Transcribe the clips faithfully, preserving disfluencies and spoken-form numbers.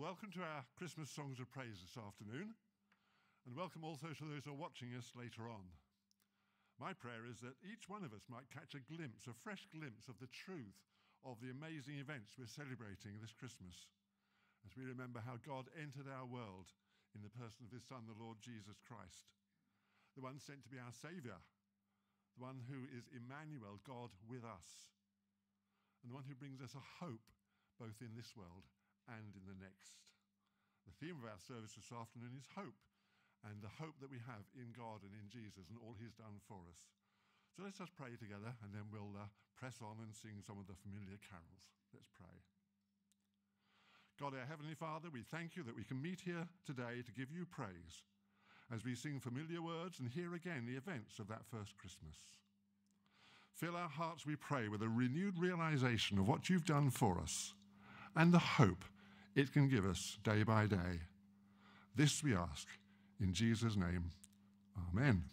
welcome to our Christmas Songs of Praise this afternoon, and welcome also to those who are watching us later on. My prayer is that each one of us might catch a glimpse, a fresh glimpse of the truth of the amazing events we're celebrating this Christmas, as we remember how God entered our world in the person of his Son, the Lord Jesus Christ, the one sent to be our Saviour, the one who is Emmanuel, God with us, and the one who brings us a hope both in this world and in the next. The theme of our service this afternoon is hope, and the hope that we have in God and in Jesus and all he's done for us. So let's just pray together, and then we'll uh, press on and sing some of the familiar carols. Let's pray. God, our Heavenly Father, we thank you that we can meet here today to give you praise as we sing familiar words and hear again the events of that first Christmas. Fill our hearts, we pray, with a renewed realization of what you've done for us and the hope it can give us day by day. This we ask in Jesus' name. Amen.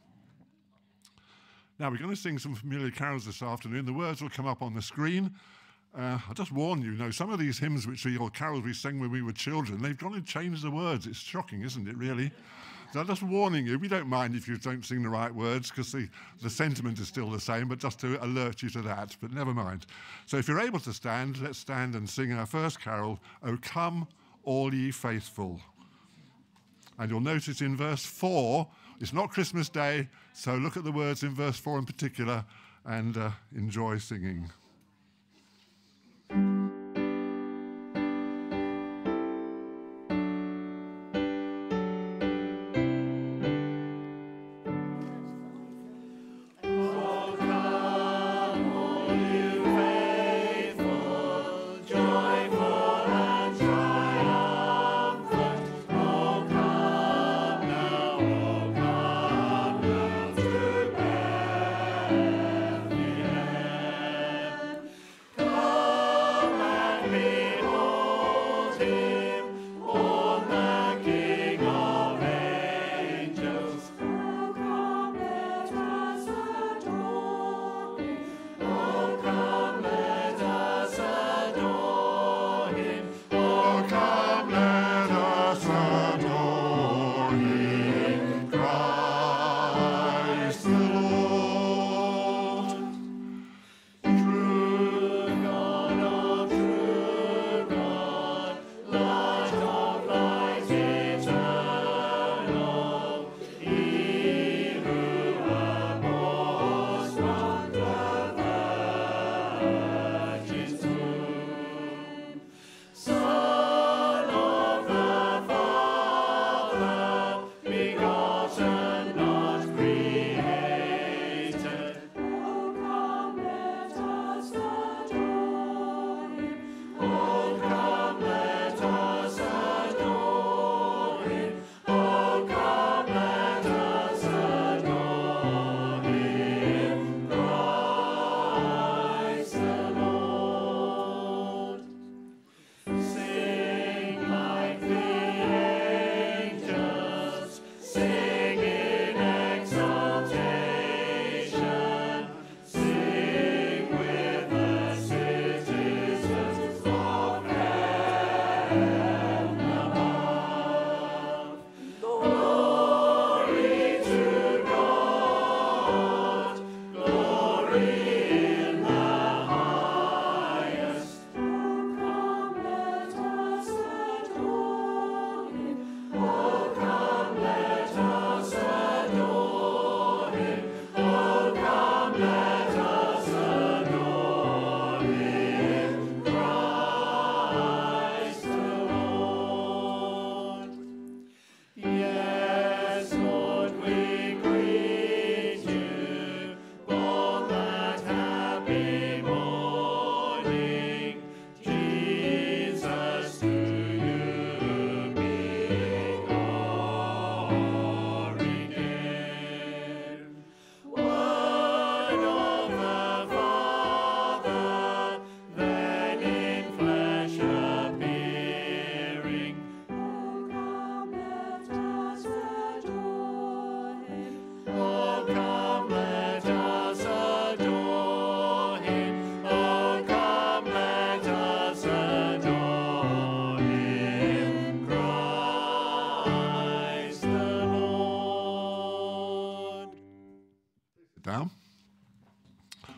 Now we're going to sing some familiar carols this afternoon. The words will come up on the screen. Uh, I'll just warn you, you know, some of these hymns which we, or carols we sang when we were children, they've gone and changed the words. It's shocking, isn't it, really? So I'm just warning you, we don't mind if you don't sing the right words because the, the sentiment is still the same, but just to alert you to that, but never mind. So if you're able to stand, let's stand and sing our first carol, O Come, All Ye Faithful. And you'll notice in verse four, it's not Christmas Day, so look at the words in verse four in particular and uh, enjoy singing. Yes, Lord, we greet you, born that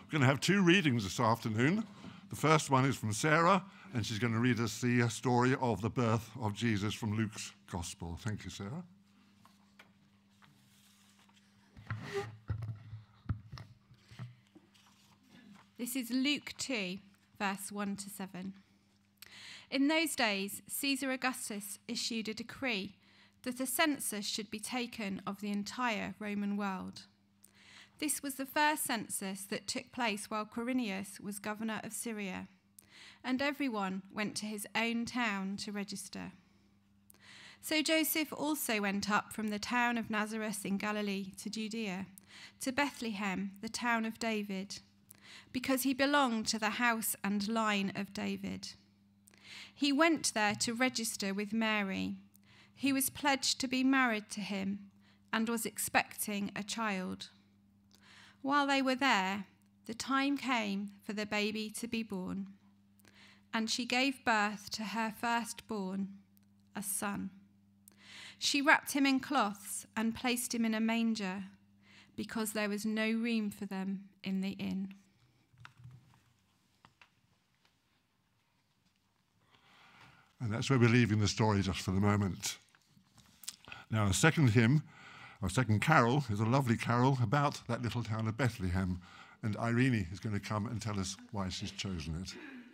We're going to have two readings this afternoon. The first one is from Sarah, and she's going to read us the story of the birth of Jesus from Luke's Gospel. Thank you, Sarah. This is Luke two, verse one to seven. In those days, Caesar Augustus issued a decree that a census should be taken of the entire Roman world. This was the first census that took place while Quirinius was governor of Syria, and everyone went to his own town to register. So Joseph also went up from the town of Nazareth in Galilee to Judea, to Bethlehem, the town of David, because he belonged to the house and line of David. He went there to register with Mary, who was pledged to be married to him and was expecting a child. While they were there, the time came for the baby to be born, and she gave birth to her firstborn, a son. She wrapped him in cloths and placed him in a manger, because there was no room for them in the inn. And that's where we're leaving the story just for the moment. Now, the second hymn, our second carol, is a lovely carol about that little town of Bethlehem. And Irene is going to come and tell us why she's chosen it.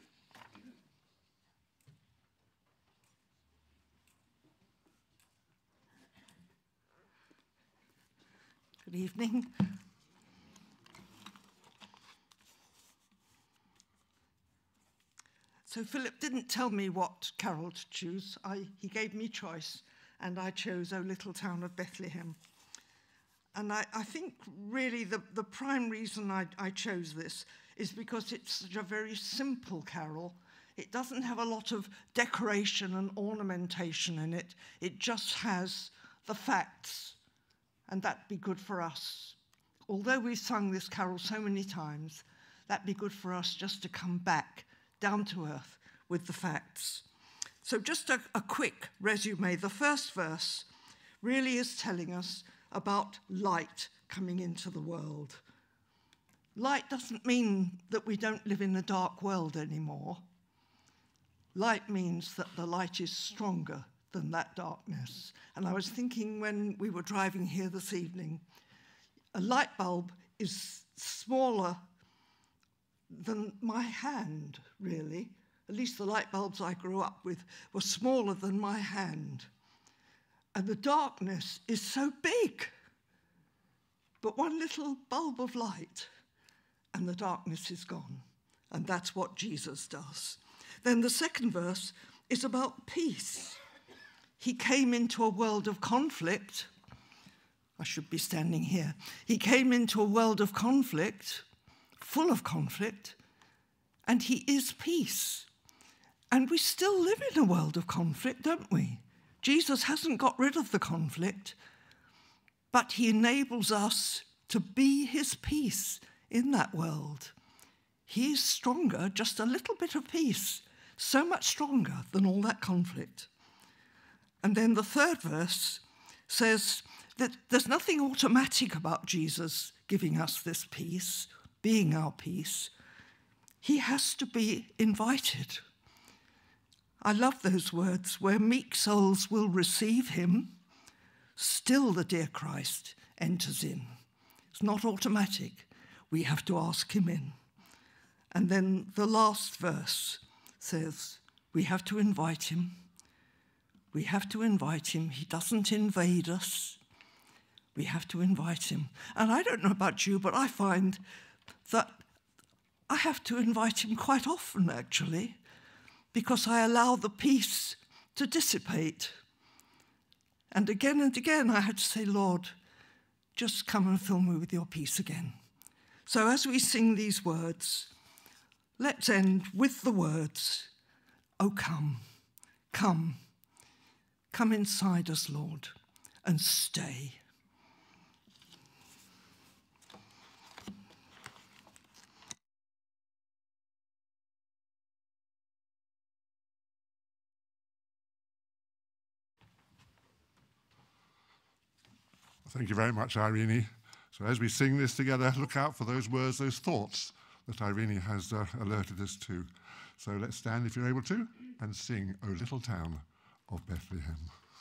Good evening. So Philip didn't tell me what carol to choose. I, he gave me choice, and I chose O Little Town of Bethlehem. And I, I think really the, the prime reason I, I chose this is because it's such a very simple carol. It doesn't have a lot of decoration and ornamentation in it. It just has the facts, and that'd be good for us. Although we've sung this carol so many times, that'd be good for us just to come back down to earth with the facts. So just a, a quick resume. The first verse really is telling us about light coming into the world. Light doesn't mean that we don't live in a dark world anymore. Light means that the light is stronger than that darkness. And I was thinking when we were driving here this evening, a light bulb is smaller than my hand, really. At least the light bulbs I grew up with were smaller than my hand. And the darkness is so big. But one little bulb of light, and the darkness is gone. And that's what Jesus does. Then the second verse is about peace. He came into a world of conflict. I should be standing here. He came into a world of conflict, full of conflict, and he is peace. And we still live in a world of conflict, don't we? Jesus hasn't got rid of the conflict, but he enables us to be his peace in that world. He is stronger, just a little bit of peace, so much stronger than all that conflict. And then the third verse says that there's nothing automatic about Jesus giving us this peace, being our peace. He has to be invited. I love those words, where meek souls will receive him, still the dear Christ enters in. It's not automatic. We have to ask him in. And then the last verse says, we have to invite him. We have to invite him. He doesn't invade us. We have to invite him. And I don't know about you, but I find that I have to invite him quite often, actually, because I allow the peace to dissipate. And again and again, I had to say, Lord, just come and fill me with your peace again. So as we sing these words, let's end with the words, oh, come, come, come inside us, Lord, and stay. Thank you very much, Irene. So as we sing this together, look out for those words, those thoughts that Irene has uh, alerted us to. So let's stand, if you're able to, and sing O Little Town of Bethlehem.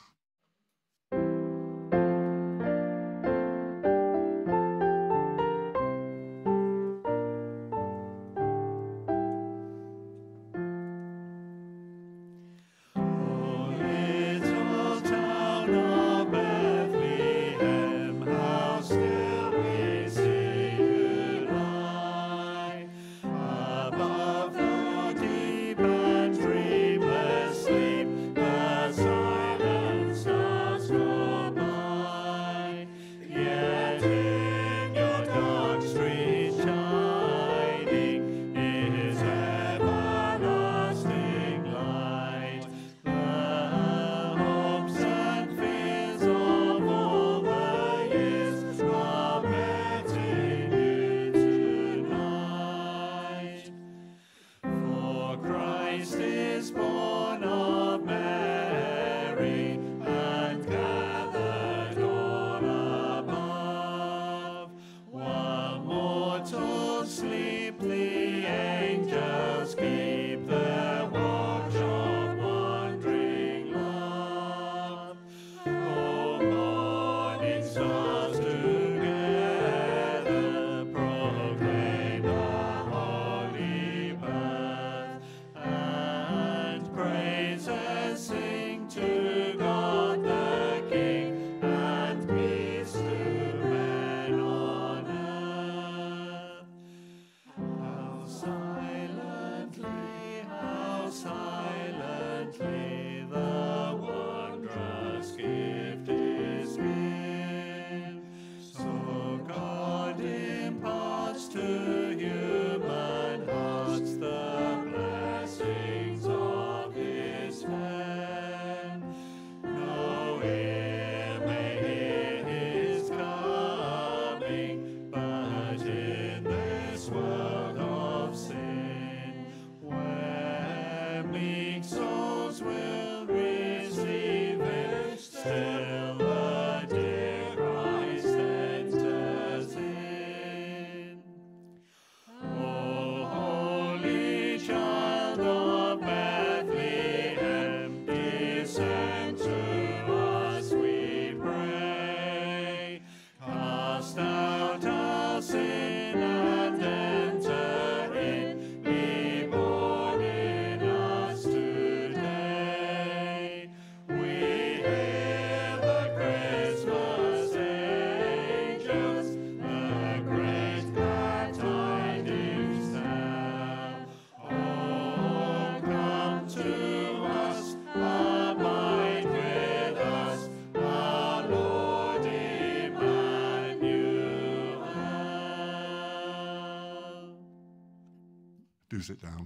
Do sit down.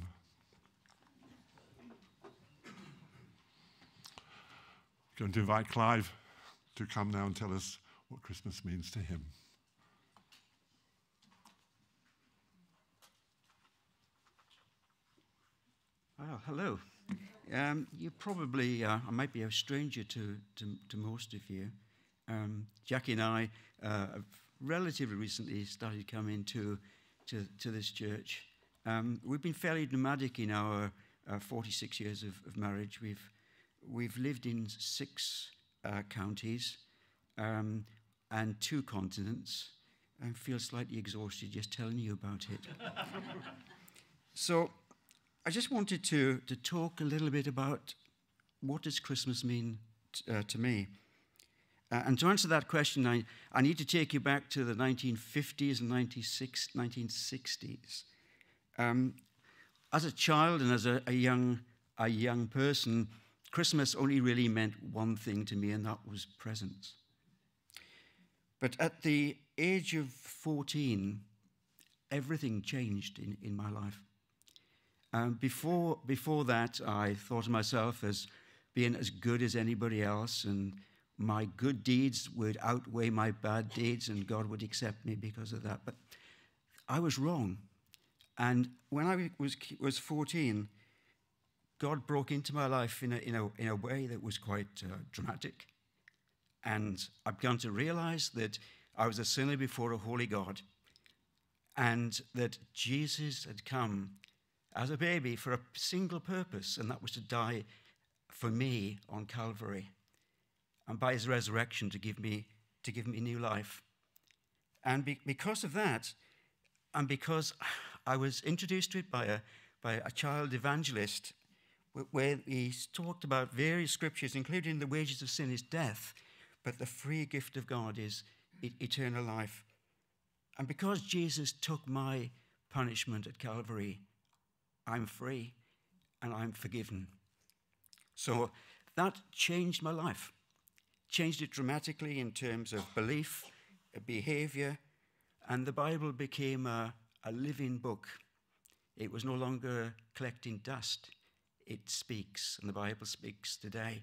I'm going to invite Clive to come now and tell us what Christmas means to him. Well, hello. Um, you probably, uh, I might be a stranger to, to, to most of you. Um, Jackie and I uh, have relatively recently started coming to, to, to this church. Um, we've been fairly nomadic in our uh, forty-six years of, of marriage. We've, we've lived in six uh, counties um, and two continents. I feel slightly exhausted just telling you about it. So I just wanted to, to talk a little bit about what does Christmas mean t- uh, to me. Uh, and to answer that question, I, I need to take you back to the nineteen fifties and nineteen sixties. Um, as a child and as a, a young a young person, Christmas only really meant one thing to me, and that was presents. But at the age of fourteen, everything changed in, in my life. Um, before, before that, I thought of myself as being as good as anybody else, and my good deeds would outweigh my bad deeds, and God would accept me because of that. But I was wrong. And when I was was fourteen, God broke into my life in a, in a, in a way that was quite uh, dramatic. And I began to realize that I was a sinner before a holy God, and that Jesus had come as a baby for a single purpose, and that was to die for me on Calvary, and by his resurrection to give me to give me new life. And be, because of that, and because I was introduced to it by a by a child evangelist, where he talked about various scriptures, including the wages of sin is death, but the free gift of God is e- eternal life. And because Jesus took my punishment at Calvary, I'm free and I'm forgiven. So that changed my life, changed it dramatically in terms of belief, behavior, and the Bible became a, a living book. It was no longer collecting dust. It speaks, and the Bible speaks today.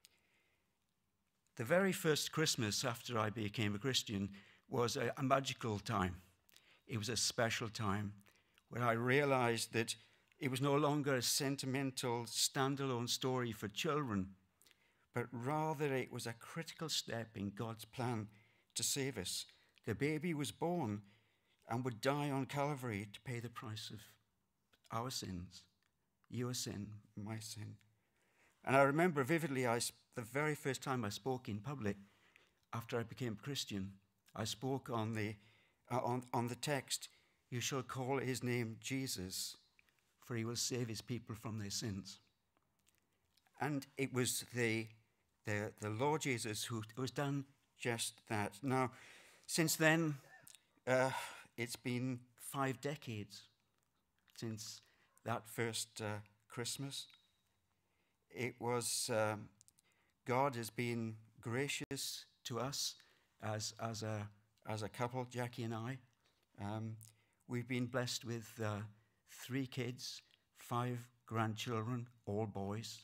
The very first Christmas after I became a Christian was a, a magical time. It was a special time where I realized that it was no longer a sentimental, standalone story for children, but rather it was a critical step in God's plan to save us. The baby was born and would die on Calvary to pay the price of our sins, your sin, my sin. And I remember vividly, I, the very first time I spoke in public after I became a Christian, I spoke on the, uh, on, on the text, "You shall call his name Jesus, for he will save his people from their sins." And it was the, the, the Lord Jesus who was done just that. Now, since then, uh, it's been five decades since that first uh, Christmas. It was, um, God has been gracious to us as, as, a, as a couple, Jackie and I. Um, we've been blessed with uh, three kids, five grandchildren, all boys.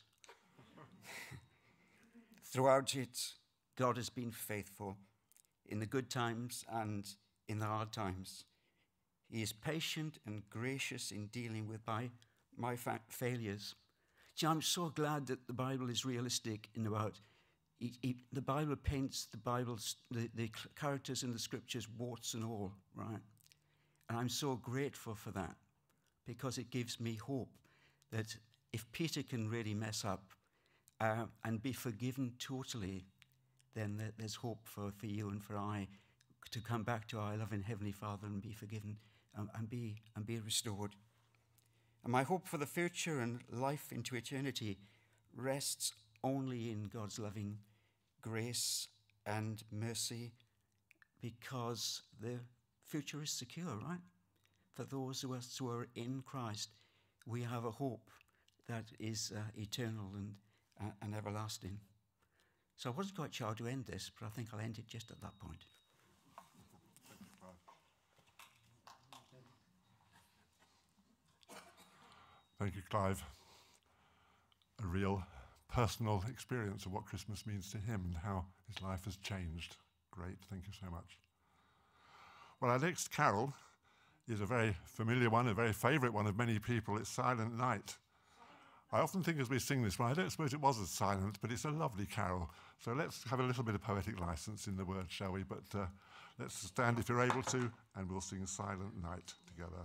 Throughout it, God has been faithful in the good times and in the hard times. He is patient and gracious in dealing with my, my fa- failures. See, I'm so glad that the Bible is realistic in about, it, it, the Bible paints the Bible's, the, the characters in the scriptures, warts and all, right? And I'm so grateful for that, because it gives me hope that if Peter can really mess up uh, and be forgiven totally, then there, there's hope for, for you and for I to come back to our loving Heavenly Father and be forgiven and, and, be, and be restored. And my hope for the future and life into eternity rests only in God's loving grace and mercy, because the future is secure, right? For those of us who are in Christ, we have a hope that is uh, eternal and, uh, and everlasting. So I wasn't quite sure how to end this, but I think I'll end it just at that point. Thank you, Clive. A real personal experience of what Christmas means to him and how his life has changed. Great, thank you so much. Well, our next carol is a very familiar one, a very favourite one of many people. It's Silent Night. I often think as we sing this one, I don't suppose it was as silent, but it's a lovely carol. So let's have a little bit of poetic license in the words, shall we? But uh, let's stand if you're able to, and we'll sing Silent Night together.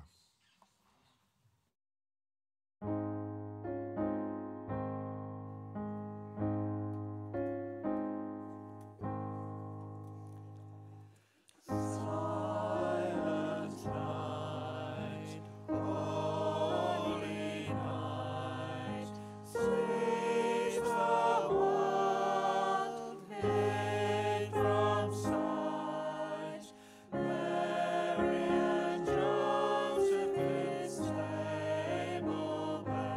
Joseph is stable.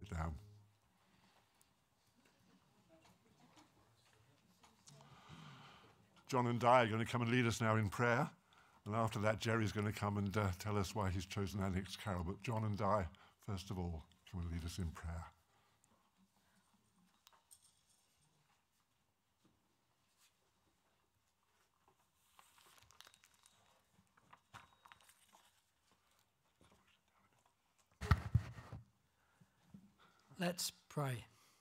Sit down. John and Di are going to come and lead us now in prayer. And after that, Jerry's going to come and uh, tell us why he's chosen our next carol. But John and Di, first of all, come and lead us in prayer. Let's pray.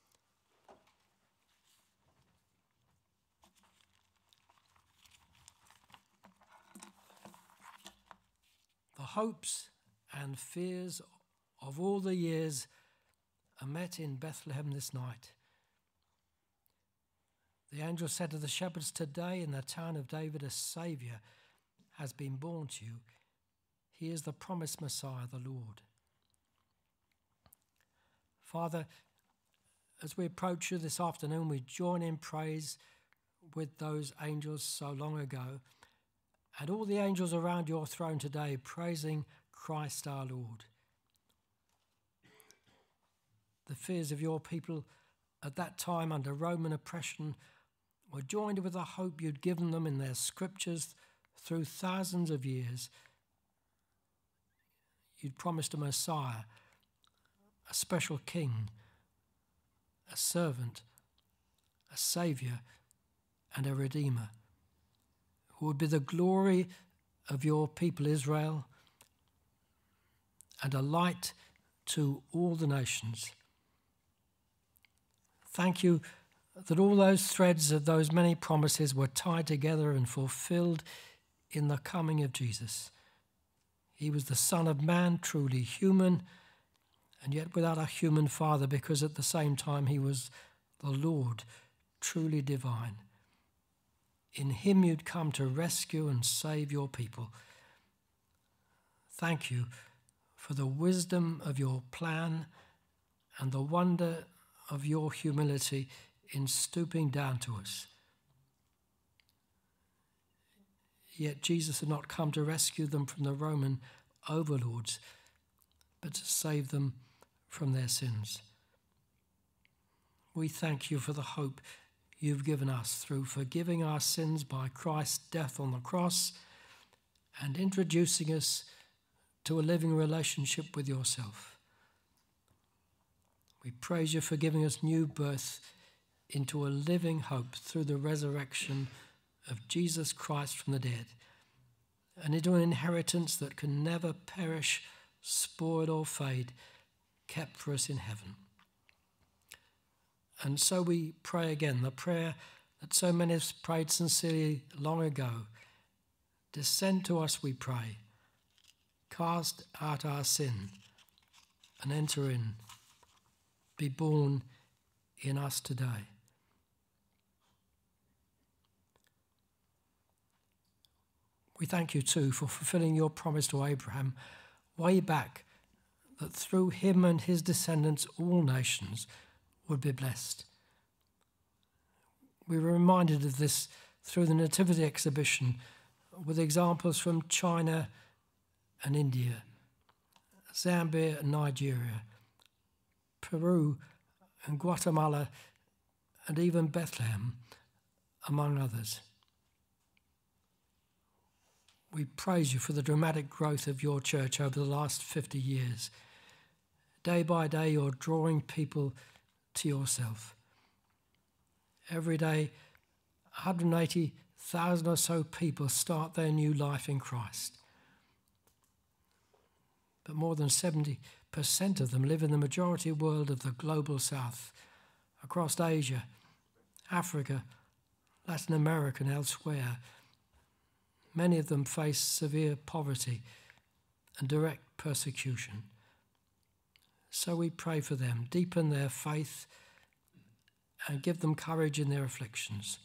The hopes and fears of all the years are met in Bethlehem this night. The angel said to the shepherds, "Today in the town of David a Saviour has been born to you. He is the promised Messiah, the Lord." Father, as we approach you this afternoon, we join in praise with those angels so long ago and all the angels around your throne today praising Christ our Lord. The fears of your people at that time under Roman oppression were joined with the hope you'd given them in their scriptures through thousands of years. You'd promised a Messiah, a special king, a servant, a saviour, and a redeemer, who would be the glory of your people Israel and a light to all the nations. Thank you that all those threads of those many promises were tied together and fulfilled in the coming of Jesus. He was the Son of Man, truly human, and yet without a human father, because at the same time he was the Lord, truly divine. In him you'd come to rescue and save your people. Thank you for the wisdom of your plan and the wonder of your humility in stooping down to us. Yet Jesus had not come to rescue them from the Roman overlords, but to save them from their sins. We thank you for the hope you've given us through forgiving our sins by Christ's death on the cross and introducing us to a living relationship with yourself. We praise you for giving us new birth into a living hope through the resurrection of Jesus Christ from the dead, and into an inheritance that can never perish, spoil or fade, kept for us in heaven. And so we pray again, the prayer that so many have prayed sincerely long ago. Descend to us, we pray. Cast out our sin and enter in. Be born in us today. We thank you too for fulfilling your promise to Abraham way back, that through him and his descendants all nations would be blessed. We were reminded of this through the Nativity exhibition with examples from China and India, Zambia and Nigeria, Peru and Guatemala, and even Bethlehem, among others. We praise you for the dramatic growth of your church over the last fifty years. Day by day, you're drawing people to yourself. Every day, one hundred eighty thousand or so people start their new life in Christ. But more than seventy percent of them live in the majority world of the global south, across Asia, Africa, Latin America and elsewhere. Many of them face severe poverty and direct persecution. So we pray for them, deepen their faith and give them courage in their afflictions.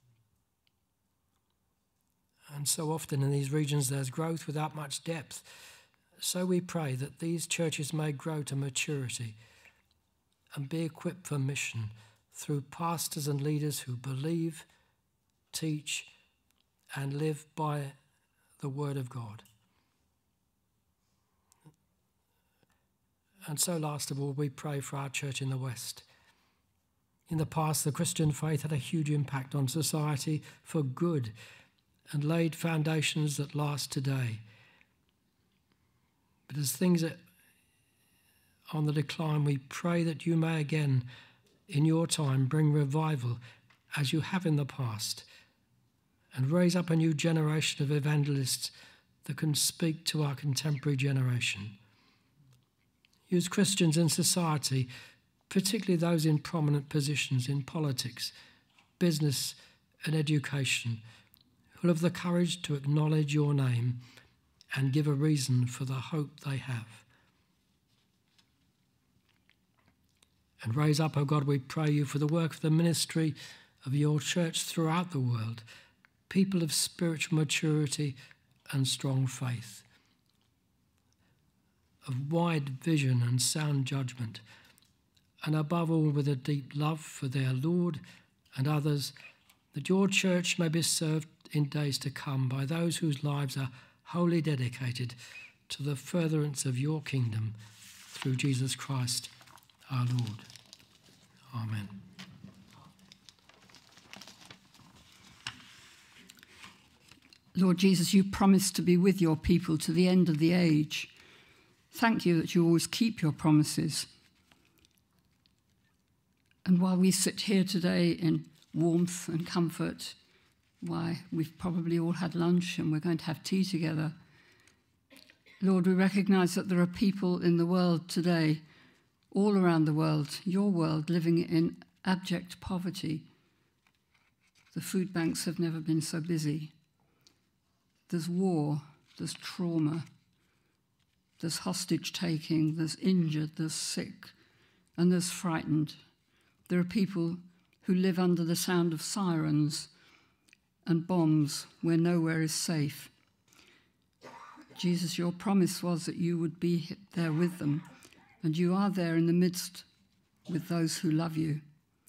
And so often in these regions there's growth without much depth. So we pray that these churches may grow to maturity and be equipped for mission through pastors and leaders who believe, teach, and live by the word of God. And so, last of all, we pray for our church in the West. In the past, the Christian faith had a huge impact on society for good and laid foundations that last today. But as things are on the decline, we pray that you may again, in your time, bring revival as you have in the past, and raise up a new generation of evangelists that can speak to our contemporary generation. Use Christians in society, particularly those in prominent positions in politics, business and education, who have the courage to acknowledge your name and give a reason for the hope they have. And raise up, O God, we pray you, for the work of the ministry of your church throughout the world, people of spiritual maturity and strong faith, of wide vision and sound judgment, and above all with a deep love for their Lord and others, that your church may be served in days to come by those whose lives are wholly dedicated to the furtherance of your kingdom through Jesus Christ our Lord. Amen. Lord Jesus, you promised to be with your people to the end of the age. Thank you that you always keep your promises. And while we sit here today in warmth and comfort, why, we've probably all had lunch and we're going to have tea together. Lord, we recognise that there are people in the world today, all around the world, your world, living in abject poverty. The food banks have never been so busy. There's war, there's trauma, there's hostage taking, there's injured, there's sick, and there's frightened. There are people who live under the sound of sirens and bombs where nowhere is safe. Jesus, your promise was that you would be there with them, and you are there in the midst with those who love you.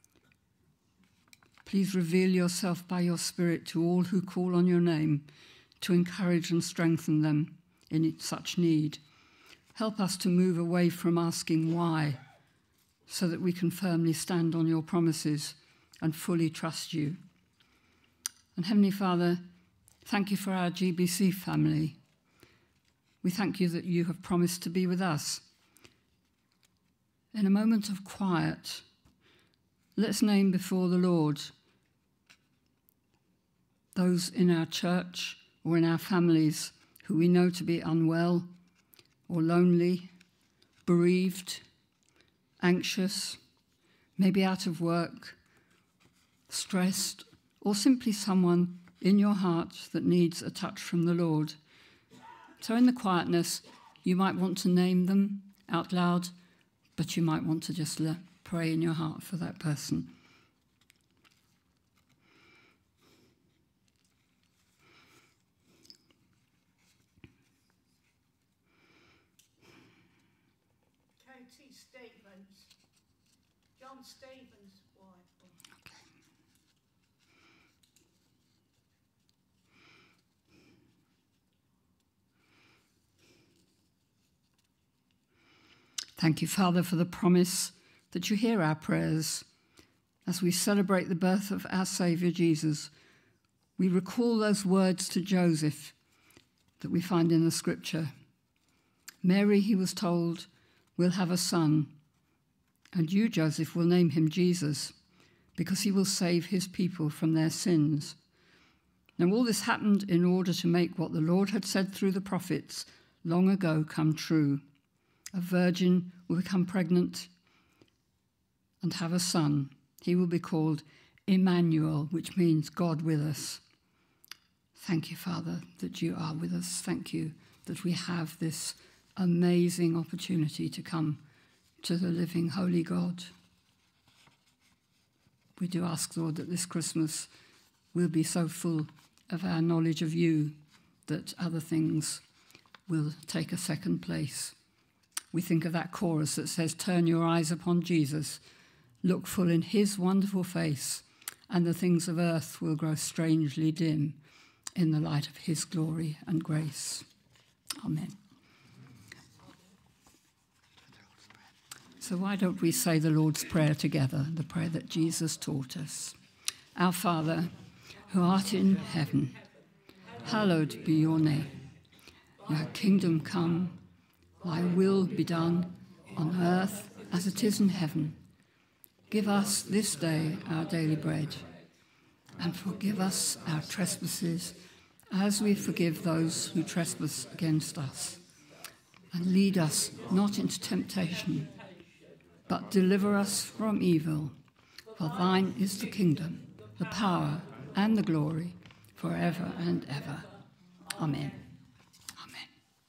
Please reveal yourself by your Spirit to all who call on your name, to encourage and strengthen them in such need. Help us to move away from asking why, so that we can firmly stand on your promises and fully trust you. And Heavenly Father, thank you for our G B C family. We thank you that you have promised to be with us. In a moment of quiet, let's name before the Lord those in our church or in our families who we know to be unwell or lonely, bereaved, anxious, maybe out of work, stressed, or simply someone in your heart that needs a touch from the Lord. So in the quietness, you might want to name them out loud, but you might want to just pray in your heart for that person. Katie Stevens, John Stevens' wife. Okay. Thank you, Father, for the promise that you hear our prayers. As we celebrate the birth of our Saviour Jesus, we recall those words to Joseph that we find in the Scripture. Mary, he was told, will have a son, and you, Joseph, will name him Jesus, because he will save his people from their sins. Now, all this happened in order to make what the Lord had said through the prophets long ago come true. A virgin will become pregnant and have a son. He will be called Emmanuel, which means God with us. Thank you, Father, that you are with us. Thank you that we have this amazing opportunity to come to the living, holy God. We do ask, Lord, that this Christmas will be so full of our knowledge of you that other things will take a second place. We think of that chorus that says, turn your eyes upon Jesus, look full in his wonderful face, and the things of earth will grow strangely dim in the light of his glory and grace. Amen. So why don't we say the Lord's Prayer together, the prayer that Jesus taught us. Our Father, who art in heaven, hallowed be your name. Your kingdom come, thy will be done on earth as it is in heaven. Give us this day our daily bread, and forgive us our trespasses as we forgive those who trespass against us. And lead us not into temptation, but deliver us from evil. For thine is the kingdom, the power, and the glory, forever and ever. Amen. Amen.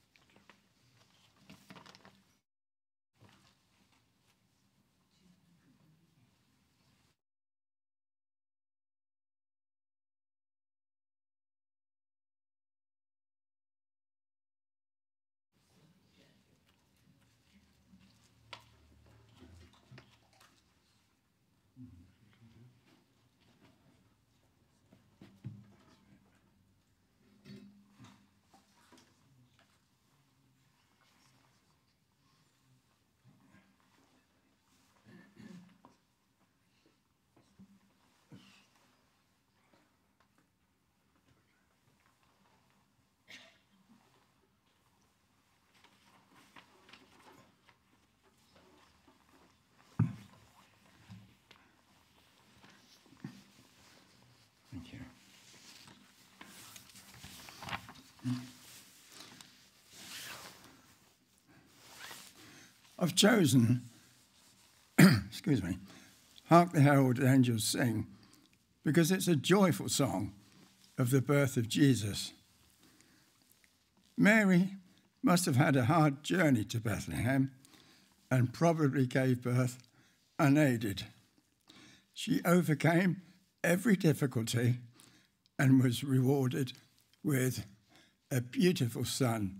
Thank you. I've chosen, excuse me, Hark the Herald Angels Sing, because it's a joyful song of the birth of Jesus. Mary must have had a hard journey to Bethlehem and probably gave birth unaided. She overcame every difficulty and was rewarded with a beautiful son.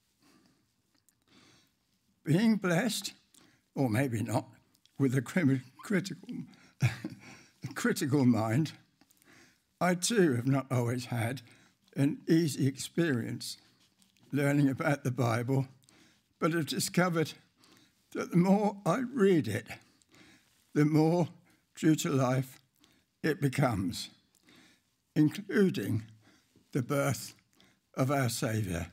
Being blessed, or maybe not, with a critical, critical mind, I too have not always had an easy experience learning about the Bible, but have discovered that the more I read it, the more true to life it becomes, including the birth of our Saviour.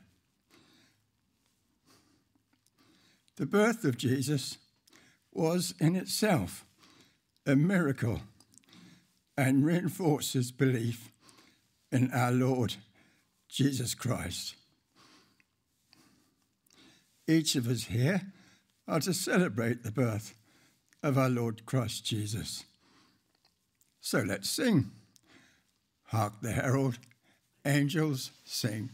The birth of Jesus was in itself a miracle and reinforces belief in our Lord Jesus Christ. Each of us here are to celebrate the birth of our Lord Christ Jesus. So let's sing. Hark the herald, angels sing.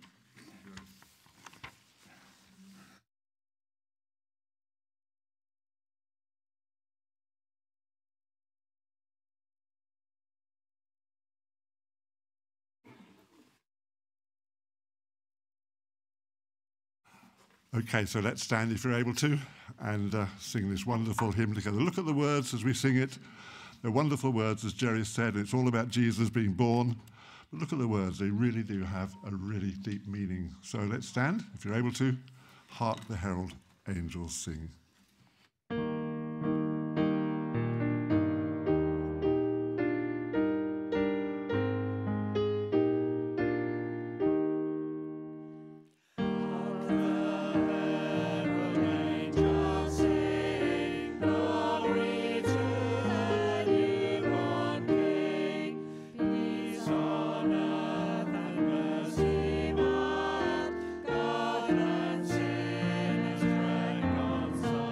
Okay, so let's stand if you're able to and uh, sing this wonderful hymn together. Look at the words as we sing it. They're wonderful words, as Jerry said. It's all about Jesus being born. But look at the words. They really do have a really deep meaning. So let's stand, if you're able to. Hark the herald angels sing. God and sinners, great God.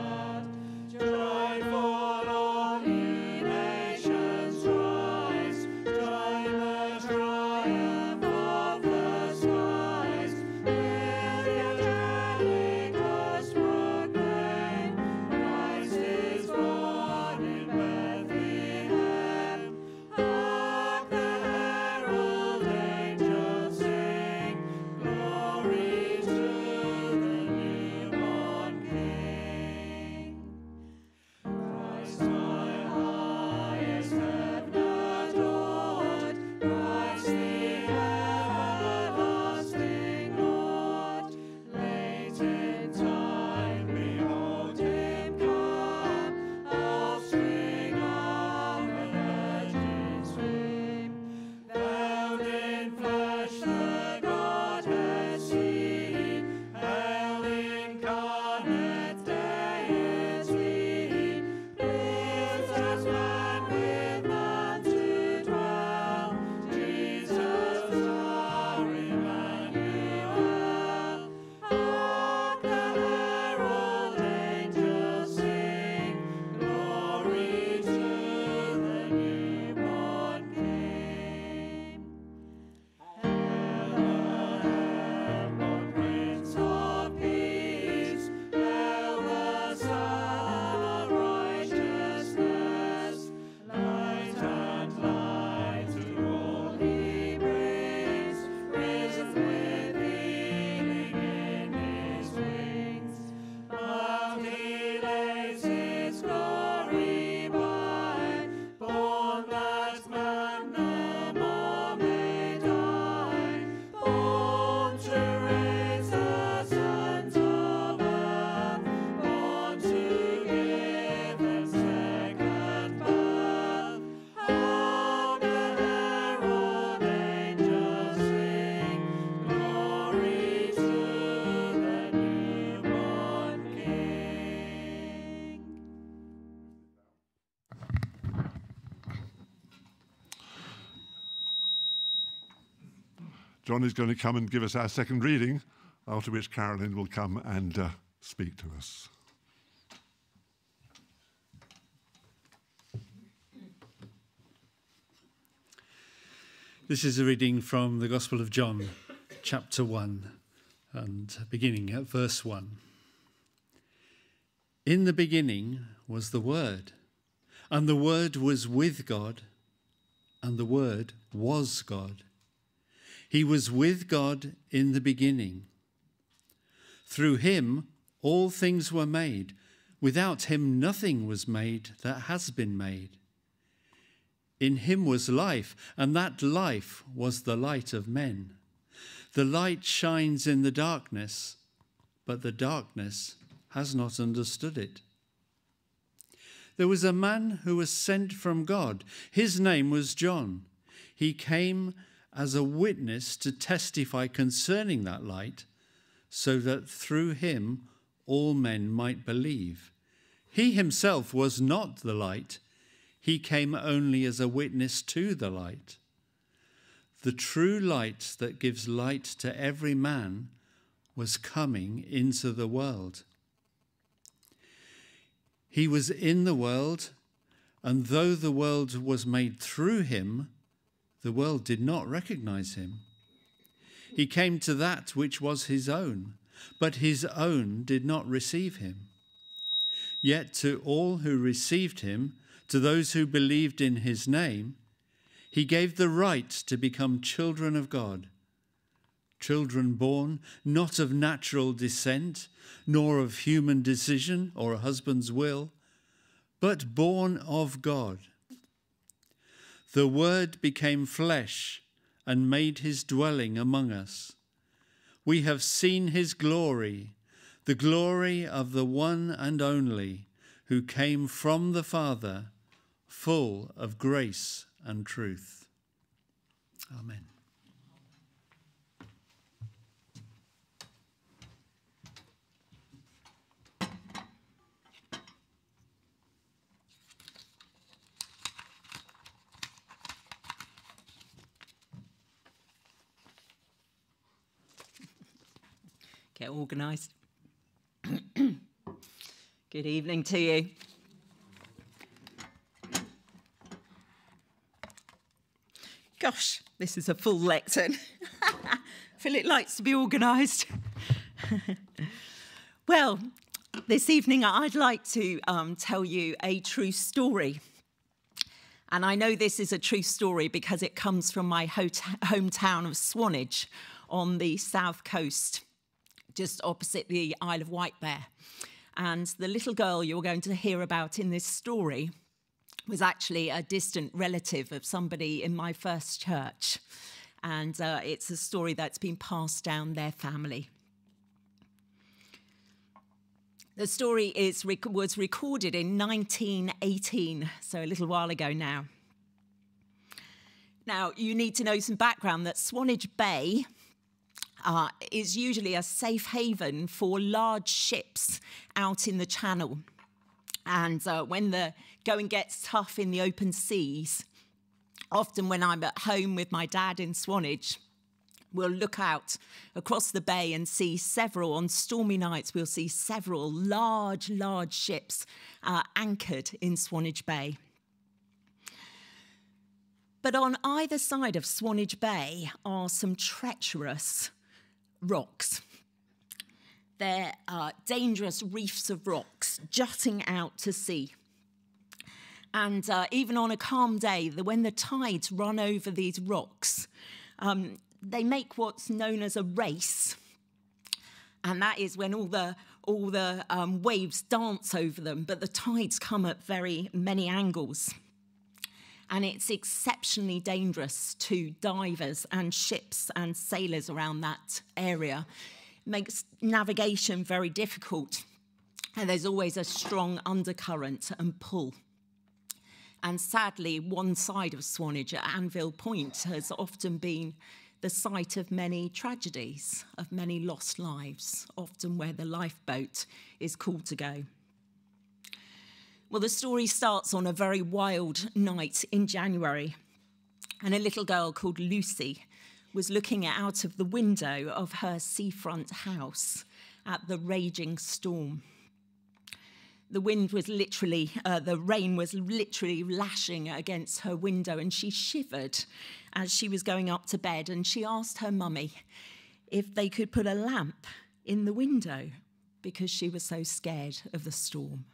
John is going to come and give us our second reading, after which Carolyn will come and uh, speak to us. This is a reading from the Gospel of John, chapter one, and beginning at verse one. In the beginning was the Word, and the Word was with God, and the Word was God. He was with God in the beginning. Through him all things were made. Without him nothing was made that has been made. In him was life, and that life was the light of men. The light shines in the darkness, but the darkness has not understood it. There was a man who was sent from God. His name was John. He came as a witness to testify concerning that light, so that through him all men might believe. He himself was not the light. He came only as a witness to the light. The true light that gives light to every man was coming into the world. He was in the world, and though the world was made through him, the world did not recognize him. He came to that which was his own, but his own did not receive him. Yet to all who received him, to those who believed in his name, he gave the right to become children of God. Children born not of natural descent, nor of human decision or a husband's will, but born of God. The Word became flesh and made his dwelling among us. We have seen his glory, the glory of the one and only, who came from the Father, full of grace and truth. Amen. Get organised. Good evening to you. Gosh, this is a full lectern. Philip likes to be organised. Well, this evening I'd like to um, tell you a true story. And I know this is a true story because it comes from my hometown of Swanage on the south coast, just opposite the Isle of Wight there. And the little girl you're going to hear about in this story was actually a distant relative of somebody in my first church. And uh, it's a story that's been passed down their family. The story is, was recorded in nineteen eighteen, so a little while ago now. Now, you need to know some background that Swanage Bay uh, is usually a safe haven for large ships out in the Channel. And uh, when the going gets tough in the open seas, often when I'm at home with my dad in Swanage, we'll look out across the bay and see several, on stormy nights, we'll see several large, large ships uh, anchored in Swanage Bay. But on either side of Swanage Bay are some treacherous rocks. They're uh, dangerous reefs of rocks jutting out to sea. And uh, even on a calm day, the, when the tides run over these rocks, um, they make what's known as a race. And that is when all the, all the um, waves dance over them, but the tides come at very many angles. And it's exceptionally dangerous to divers and ships and sailors around that area. It makes navigation very difficult. And there's always a strong undercurrent and pull. And sadly, one side of Swanage at Anvil Point has often been the site of many tragedies, of many lost lives, often where the lifeboat is called to go. Well, the story starts on a very wild night in January, and a little girl called Lucy was looking out of the window of her seafront house at the raging storm. The wind was literally, uh, the rain was literally lashing against her window, and she shivered as she was going up to bed, and she asked her mummy if they could put a lamp in the window because she was so scared of the storm.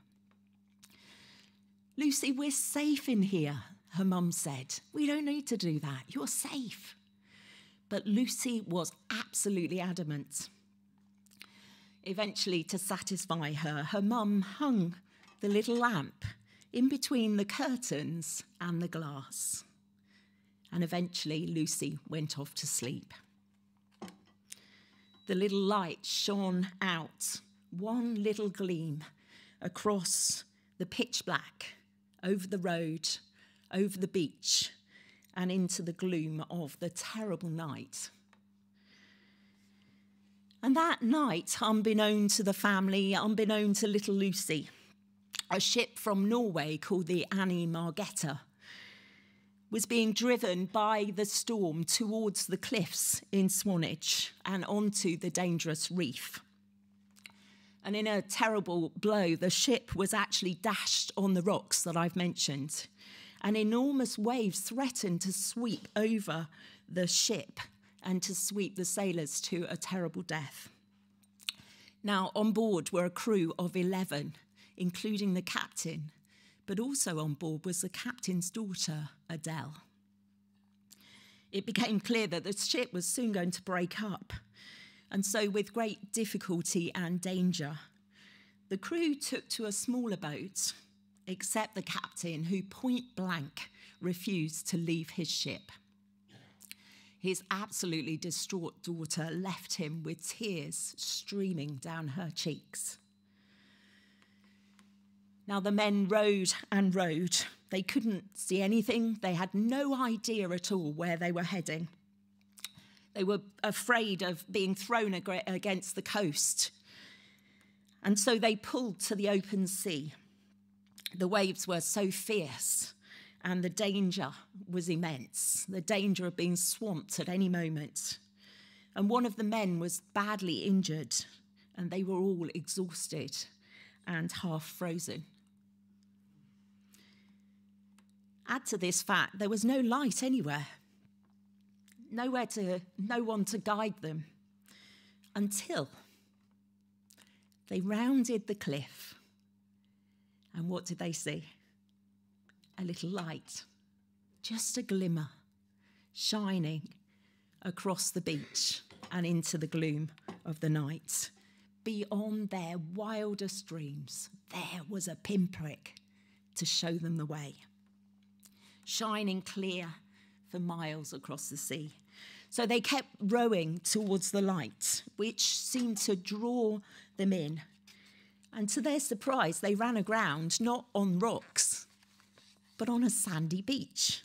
"Lucy, we're safe in here," her mum said. "We don't need to do that. You're safe." But Lucy was absolutely adamant. Eventually, to satisfy her, her mum hung the little lamp in between the curtains and the glass. And eventually, Lucy went off to sleep. The little light shone out, one little gleam, across the pitch black, over the road, over the beach, and into the gloom of the terrible night. And that night, unbeknown to the family, unbeknown to little Lucy, a ship from Norway called the Annie Margrethe was being driven by the storm towards the cliffs in Swanage and onto the dangerous reef. And in a terrible blow, the ship was actually dashed on the rocks that I've mentioned. And enormous waves threatened to sweep over the ship and to sweep the sailors to a terrible death. Now, on board were a crew of eleven, including the captain, but also on board was the captain's daughter, Adele. It became clear that the ship was soon going to break up, and so with great difficulty and danger, the crew took to a smaller boat, except the captain, who point blank refused to leave his ship. His absolutely distraught daughter left him with tears streaming down her cheeks. Now the men rowed and rowed. They couldn't see anything. They had no idea at all where they were heading. They were afraid of being thrown ag- against the coast. And so they pulled to the open sea. The waves were so fierce, and the danger was immense, the danger of being swamped at any moment. And one of the men was badly injured, and they were all exhausted and half frozen. Add to this fact, there was no light anywhere, nowhere to, no one to guide them, until they rounded the cliff. And what did they see? A little light, just a glimmer, shining across the beach and into the gloom of the night. Beyond their wildest dreams, there was a pinprick to show them the way, shining clear for miles across the sea. So they kept rowing towards the light, which seemed to draw them in. And to their surprise, they ran aground, not on rocks, but on a sandy beach.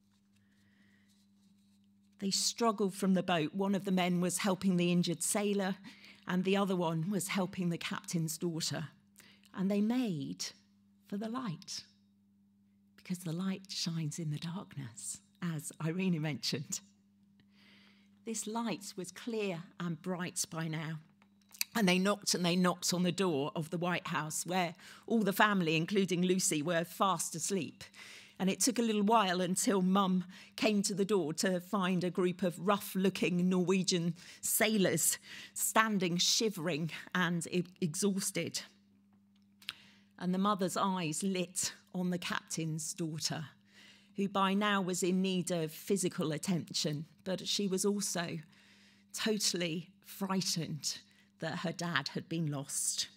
They struggled from the boat. One of the men was helping the injured sailor, and the other one was helping the captain's daughter. And they made for the light, because the light shines in the darkness, as Irene mentioned. This light was clear and bright by now. And they knocked and they knocked on the door of the White House, where all the family, including Lucy, were fast asleep. And it took a little while until Mum came to the door to find a group of rough-looking Norwegian sailors standing shivering and e- exhausted. And the mother's eyes lit on the captain's daughter, who by now was in need of physical attention, but she was also totally frightened that her dad had been lost.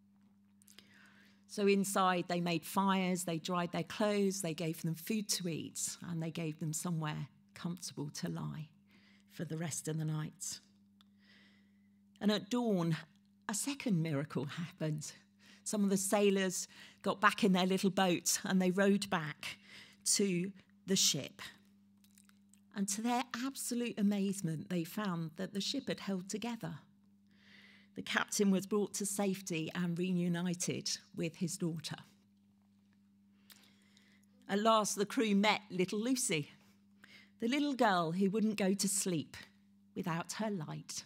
So inside they made fires, they dried their clothes, they gave them food to eat, and they gave them somewhere comfortable to lie for the rest of the night. And at dawn, a second miracle happened. Some of the sailors got back in their little boat and they rowed back to the ship. And to their absolute amazement, they found that the ship had held together. The captain was brought to safety and reunited with his daughter. At last, the crew met little Lucy, the little girl who wouldn't go to sleep without her light.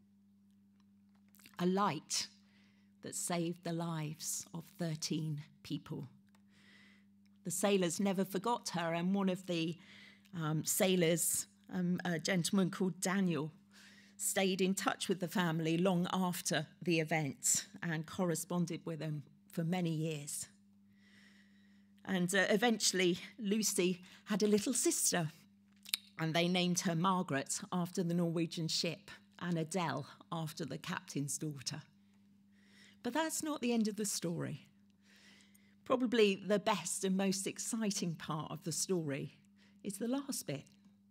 A light that saved the lives of thirteen people. The sailors never forgot her, and one of the um, sailors, um, a gentleman called Daniel, stayed in touch with the family long after the event and corresponded with them for many years. And uh, eventually, Lucy had a little sister, and they named her Margaret after the Norwegian ship, and Adele after the captain's daughter. But that's not the end of the story. Probably the best and most exciting part of the story is the last bit.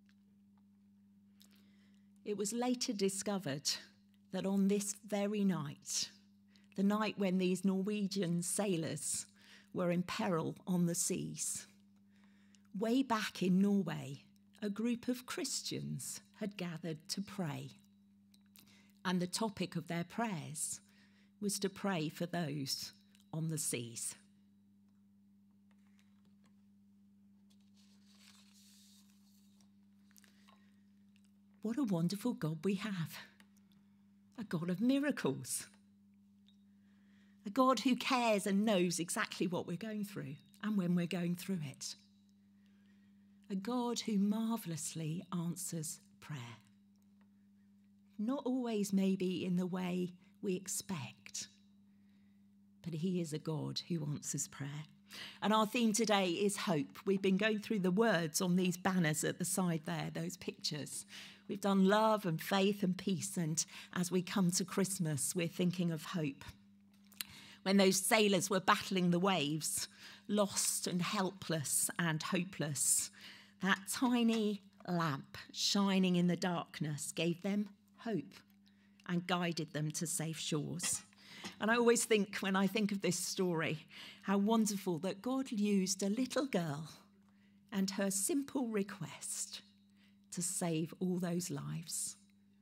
It was later discovered that on this very night, the night when these Norwegian sailors were in peril on the seas, way back in Norway, a group of Christians had gathered to pray. And the topic of their prayers was to pray for those on the seas. What a wonderful God we have. A God of miracles. A God who cares and knows exactly what we're going through and when we're going through it. A God who marvellously answers prayer. Not always maybe in the way we expect, but he is a God who answers prayer. And our theme today is hope. We've been going through the words on these banners at the side there, those pictures. We've done love and faith and peace, and as we come to Christmas, we're thinking of hope. When those sailors were battling the waves, lost and helpless and hopeless, that tiny lamp shining in the darkness gave them hope and guided them to safe shores. And I always think, when I think of this story, how wonderful that God used a little girl and her simple request to save all those lives.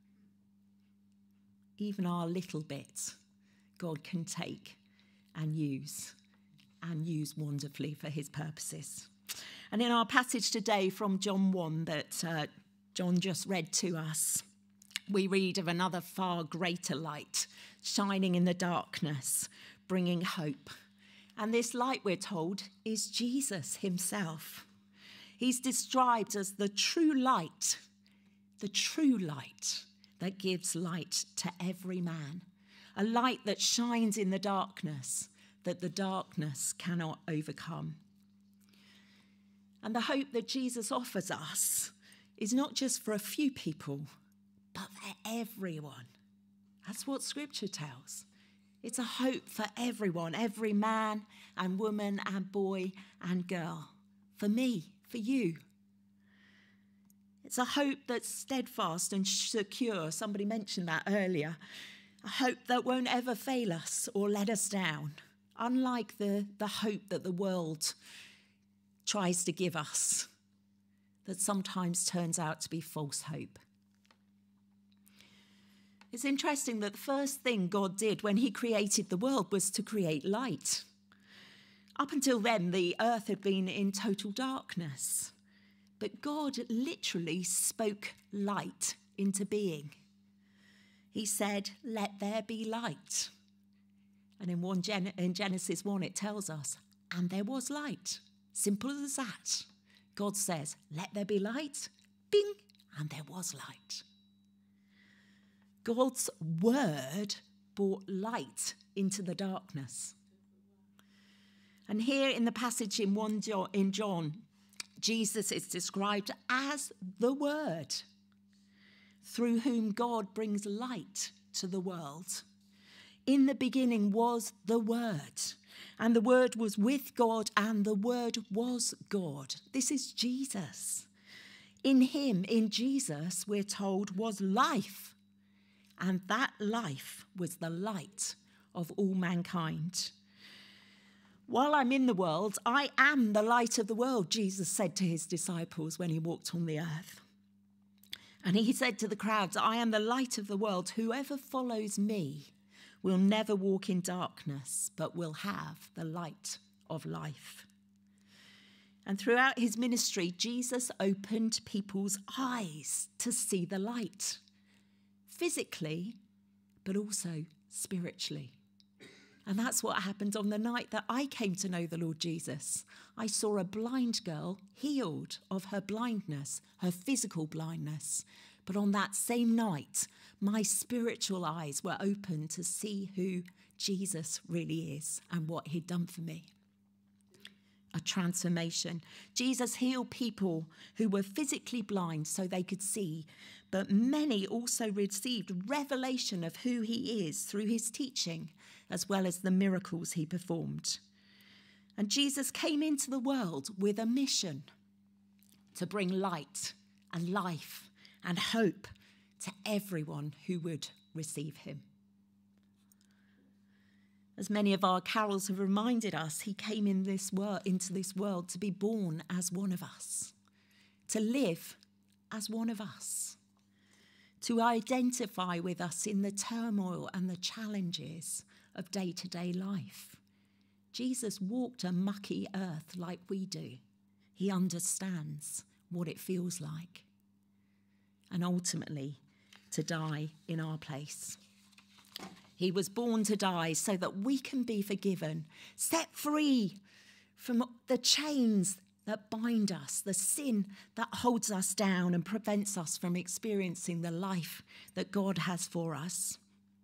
Even our little bit, God can take and use, and use wonderfully for his purposes. And in our passage today from John one that uh, John just read to us, we read of another far greater light shining in the darkness, bringing hope. And this light, we're told, is Jesus himself. He's described as the true light, the true light that gives light to every man, a light that shines in the darkness that the darkness cannot overcome. And the hope that Jesus offers us is not just for a few people, but for everyone. That's what Scripture tells. It's a hope for everyone, every man and woman and boy and girl, for me, for you. It's a hope that's steadfast and secure. Somebody mentioned that earlier. A hope that won't ever fail us or let us down, unlike the, the hope that the world tries to give us, that sometimes turns out to be false hope. It's interesting that the first thing God did when he created the world was to create light. Up until then, the earth had been in total darkness. But God literally spoke light into being. He said, "Let there be light." And in, one Gen- in Genesis one, it tells us, and there was light. Simple as that. God says, "Let there be light." Bing, and there was light. God's word brought light into the darkness. And here in the passage in one John, in John, Jesus is described as the Word, through whom God brings light to the world. In the beginning was the Word, and the Word was with God, and the Word was God. This is Jesus. In him, in Jesus, we're told, was life. And that life was the light of all mankind. While I'm in the world, I am the light of the world, Jesus said to his disciples when he walked on the earth. And he said to the crowds, "I am the light of the world. Whoever follows me will never walk in darkness, but will have the light of life." And throughout his ministry, Jesus opened people's eyes to see the light. physically, but also spiritually. And that's what happened on the night that I came to know the Lord Jesus. I saw a blind girl healed of her blindness, her physical blindness. But on that same night, my spiritual eyes were open to see who Jesus really is and what he'd done for me. A transformation. Jesus healed people who were physically blind so they could see, but many also received revelation of who he is through his teaching, as well as the miracles he performed. And Jesus came into the world with a mission to bring light and life and hope to everyone who would receive him. As many of our carols have reminded us, he came in this world, into this world to be born as one of us, to live as one of us, to identify with us in the turmoil and the challenges of day-to-day life. Jesus walked a mucky earth like we do. He understands what it feels like, and ultimately to die in our place. He was born to die so that we can be forgiven, set free from the chains that bind us, the sin that holds us down and prevents us from experiencing the life that God has for us.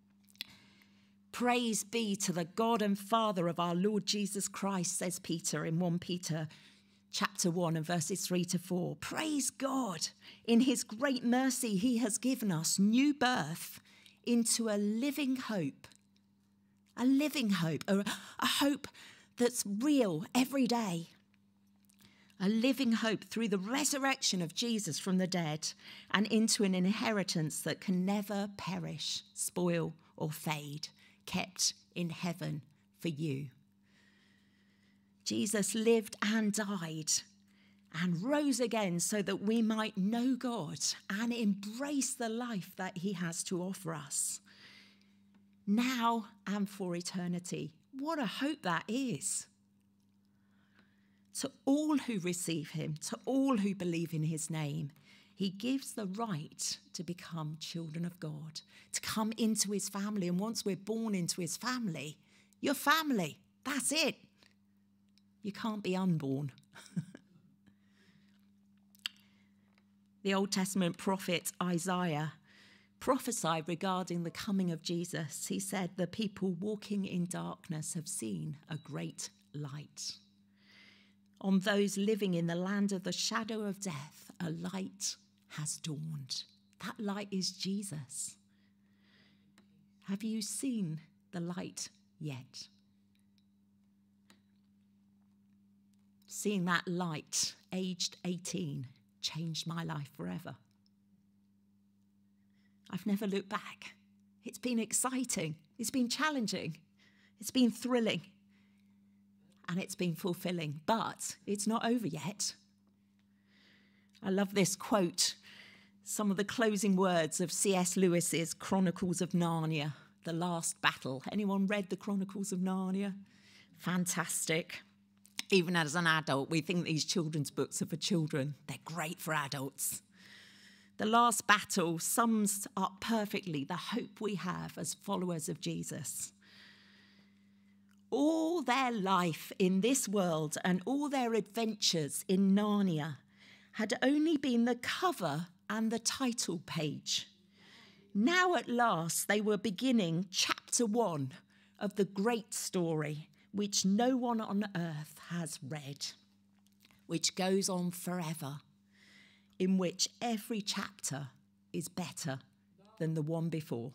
Praise be to the God and Father of our Lord Jesus Christ, says Peter in First Peter chapter one and verses three to four. Praise God. In his great mercy, he has given us new birth into a living hope, a living hope, a, a hope that's real every day, a living hope through the resurrection of Jesus from the dead and into an inheritance that can never perish, spoil or fade, kept in heaven for you. Jesus lived and died and rose again so that we might know God and embrace the life that he has to offer us now and for eternity. What a hope that is. To all who receive him, to all who believe in his name, he gives the right to become children of God, to come into his family. And once we're born into his family, you're family. That's it. You can't be unborn. The Old Testament prophet Isaiah prophesied regarding the coming of Jesus. He said, the people walking in darkness have seen a great light. On those living in the land of the shadow of death, a light has dawned. That light is Jesus. Have you seen the light yet? Seeing that light, aged eighteen, changed my life forever. I've never looked back. It's been exciting. It's been challenging. It's been thrilling. And it's been fulfilling. But it's not over yet. I love this quote, some of the closing words of C S Lewis's Chronicles of Narnia, The Last Battle. Anyone read the Chronicles of Narnia? Fantastic. Even as an adult, we think these children's books are for children. They're great for adults. The Last Battle sums up perfectly the hope we have as followers of Jesus. All their life in this world and all their adventures in Narnia had only been the cover and the title page. Now at last they were beginning chapter one of the great story, which no one on earth has read, which goes on forever, in which every chapter is better than the one before.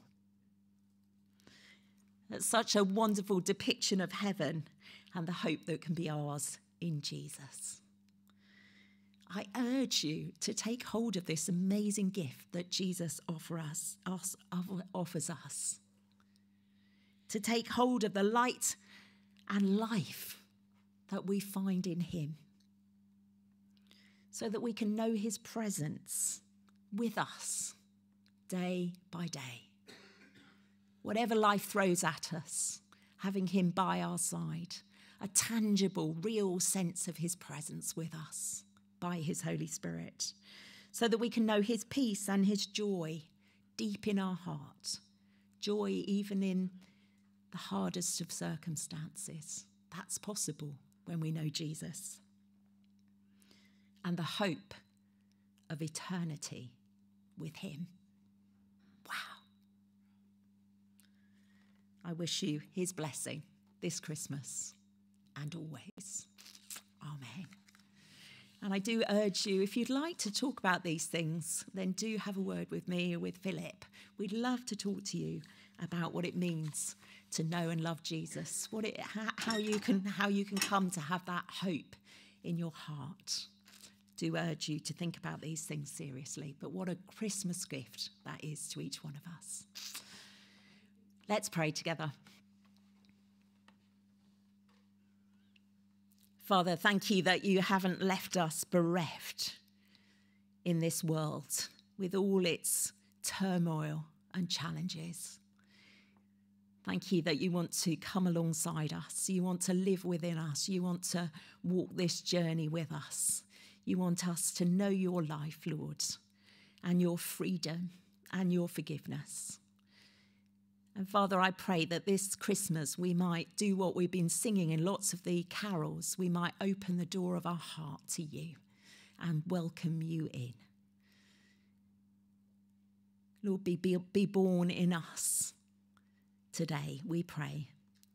It's such a wonderful depiction of heaven and the hope that can be ours in Jesus. I urge you to take hold of this amazing gift that Jesus offer us, us, offers us. To take hold of the light and life that we find in him, so that we can know his presence with us day by day. Whatever life throws at us, having him by our side, a tangible, real sense of his presence with us by his Holy Spirit, so that we can know his peace and his joy deep in our heart, joy even in the hardest of circumstances. That's possible when we know Jesus. And the hope of eternity with him. Wow. I wish you his blessing this Christmas and always. Amen. And I do urge you, if you'd like to talk about these things, then do have a word with me or with Philip. We'd love to talk to you about what it means to know and love Jesus, what it, how you can, how you can come to have that hope in your heart. Do urge you to think about these things seriously, but what a Christmas gift that is to each one of us. Let's pray together. Father, thank you that you haven't left us bereft in this world with all its turmoil and challenges. Thank you that you want to come alongside us. You want to live within us. You want to walk this journey with us. You want us to know your life, Lord, and your freedom and your forgiveness. And Father, I pray that this Christmas we might do what we've been singing in lots of the carols. We might open the door of our heart to you and welcome you in. Lord, be, be, be born in us today, we pray.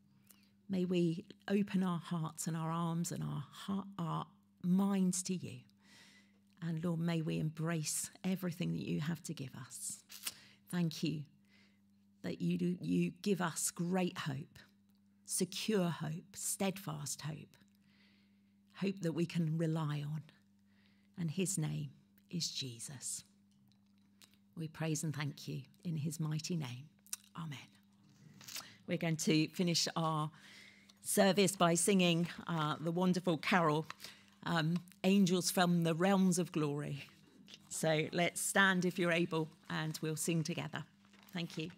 May we open our hearts and our arms and our, heart, our minds to you. And Lord, may we embrace everything that you have to give us. Thank you that you do, you give us great hope, secure hope, steadfast hope, hope that we can rely on. And his name is Jesus. We praise and thank you in his mighty name. Amen. We're going to finish our service by singing uh, the wonderful carol, um, Angels from the Realms of Glory. So let's stand if you're able and we'll sing together. Thank you.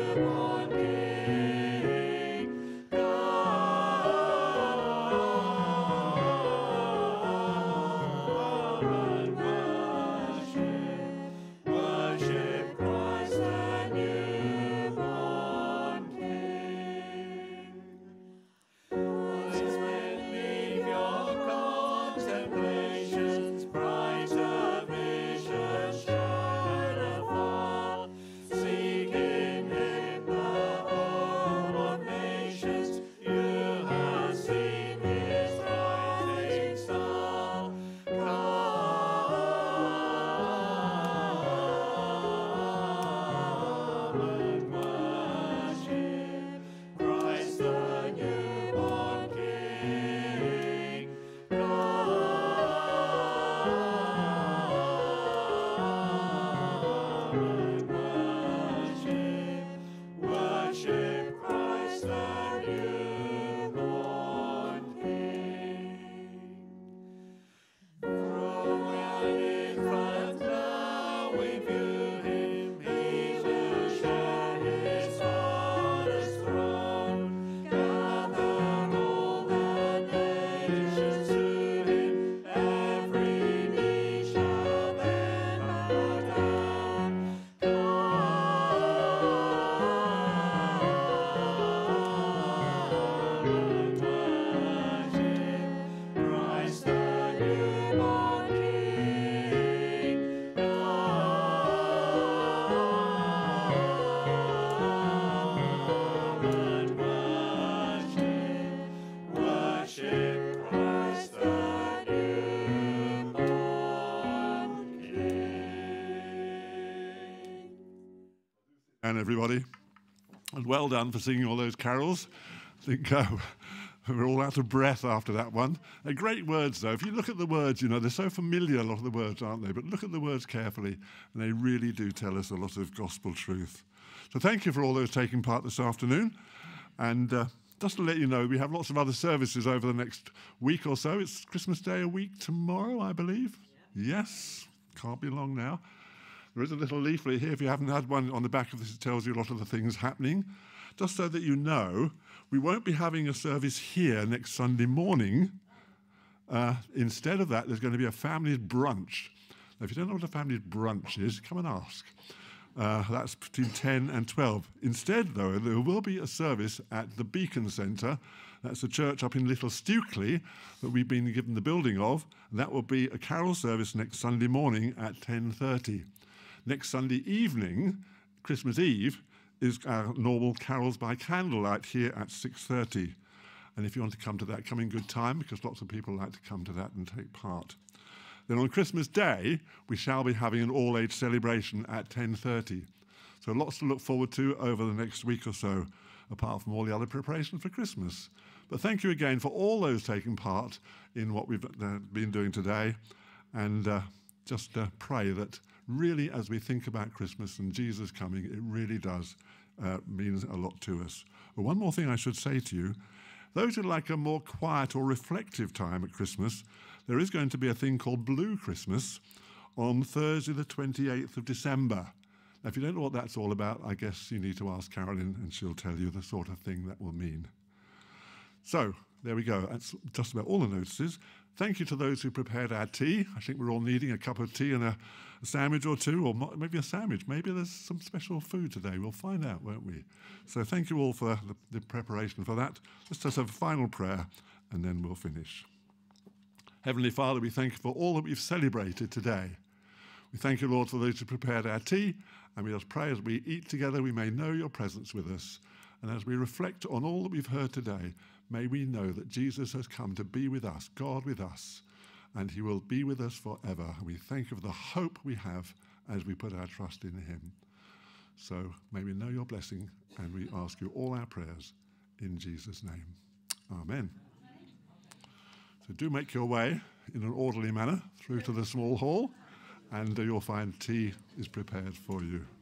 King, God. Amen, everybody. And well done for singing all those carols. I think uh, we're all out of breath after that one. They're great words, though. If you look at the words, you know, they're so familiar, a lot of the words, aren't they? But look at the words carefully, and they really do tell us a lot of gospel truth. So thank you for all those taking part this afternoon. And uh, just to let you know, we have lots of other services over the next week or so. It's Christmas Day a week tomorrow, I believe. Yeah. Yes, can't be long now. There is a little leaflet here, if you haven't had one on the back of this, it tells you a lot of the things happening. Just so that you know, we won't be having a service here next Sunday morning. Uh, instead of that, there's going to be a family's brunch. Now, if you don't know what a family's brunch is, come and ask. Uh, that's between ten and twelve. Instead, though, there will be a service at the Beacon Centre. That's a church up in Little Stukely that we've been given the building of. And that will be a carol service next Sunday morning at ten thirty. Next Sunday evening, Christmas Eve, is our normal carols by candlelight here at six thirty. And if you want to come to that, come in good time, because lots of people like to come to that and take part. Then on Christmas Day, we shall be having an all-age celebration at ten thirty. So lots to look forward to over the next week or so, apart from all the other preparation for Christmas. But thank you again for all those taking part in what we've uh, been doing today. And uh, just uh, pray that really, as we think about Christmas and Jesus coming, it really does uh, mean a lot to us. Well, one more thing I should say to you. Those who like a more quiet or reflective time at Christmas, there is going to be a thing called Blue Christmas on Thursday the twenty-eighth of December. Now, if you don't know what that's all about, I guess you need to ask Carolyn and she'll tell you the sort of thing that will mean. So, there we go. That's just about all the notices. Thank you to those who prepared our tea. I think we're all needing a cup of tea and a, a sandwich or two, or maybe a sandwich. Maybe there's some special food today. We'll find out, won't we? So thank you all for the, the preparation for that. Let's just have a final prayer, and then we'll finish. Heavenly Father, we thank you for all that we've celebrated today. We thank you, Lord, for those who prepared our tea, and we just pray as we eat together, we may know your presence with us. And as we reflect on all that we've heard today, may we know that Jesus has come to be with us, God with us, and he will be with us forever. We thank you for the hope we have as we put our trust in him. So may we know your blessing, and we ask you all our prayers in Jesus' name. Amen. So do make your way in an orderly manner through to the small hall, and uh, you'll find tea is prepared for you.